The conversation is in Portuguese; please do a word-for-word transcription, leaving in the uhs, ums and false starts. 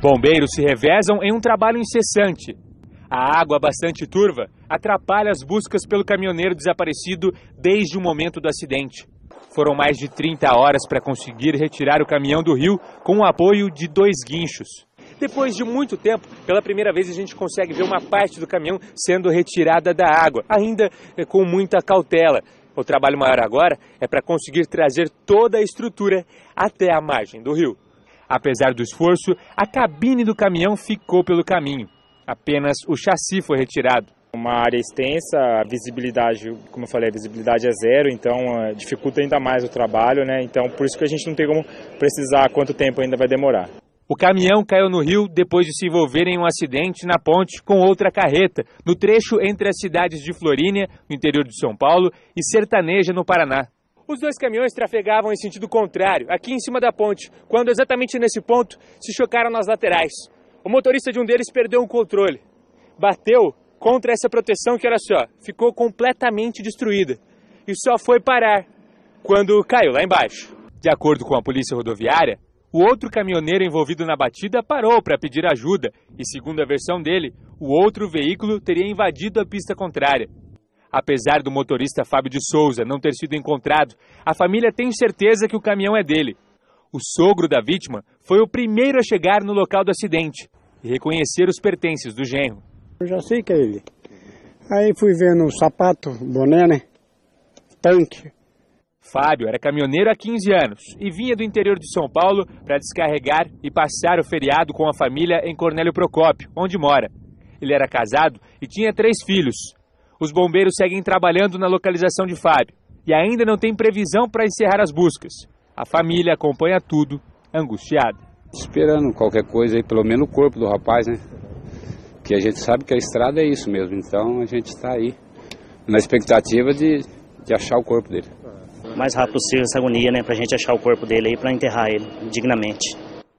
Bombeiros se revezam em um trabalho incessante. A água bastante turva atrapalha as buscas pelo caminhoneiro desaparecido desde o momento do acidente. Foram mais de trinta horas para conseguir retirar o caminhão do rio com o apoio de dois guinchos. Depois de muito tempo, pela primeira vez a gente consegue ver uma parte do caminhão sendo retirada da água, ainda com muita cautela. O trabalho maior agora é para conseguir trazer toda a estrutura até a margem do rio. Apesar do esforço, a cabine do caminhão ficou pelo caminho. Apenas o chassi foi retirado. Uma área extensa, a visibilidade, como eu falei, a visibilidade é zero, então uh, dificulta ainda mais o trabalho, né? Então por isso que a gente não tem como precisar quanto tempo ainda vai demorar. O caminhão caiu no rio depois de se envolver em um acidente na ponte com outra carreta, no trecho entre as cidades de Florínia, no interior de São Paulo, e Sertaneja, no Paraná. Os dois caminhões trafegavam em sentido contrário, aqui em cima da ponte, quando exatamente nesse ponto se chocaram nas laterais. O motorista de um deles perdeu o controle, bateu contra essa proteção que, olha só, ficou completamente destruída. E só foi parar quando caiu lá embaixo. De acordo com a polícia rodoviária, o outro caminhoneiro envolvido na batida parou para pedir ajuda e, segundo a versão dele, o outro veículo teria invadido a pista contrária. Apesar do motorista Fábio de Souza não ter sido encontrado, a família tem certeza que o caminhão é dele. O sogro da vítima foi o primeiro a chegar no local do acidente e reconhecer os pertences do genro. Eu já sei que é ele. Aí fui vendo o sapato, boné, né? Tanque. Fábio era caminhoneiro há quinze anos e vinha do interior de São Paulo para descarregar e passar o feriado com a família em Cornélio Procópio, onde mora. Ele era casado e tinha três filhos. Os bombeiros seguem trabalhando na localização de Fábio e ainda não tem previsão para encerrar as buscas. A família acompanha tudo, angustiada. Esperando qualquer coisa aí, pelo menos o corpo do rapaz, né? Que a gente sabe que a estrada é isso mesmo, então a gente está aí na expectativa de, de achar o corpo dele. O mais rápido possível essa agonia, né, pra gente achar o corpo dele aí, pra enterrar ele dignamente.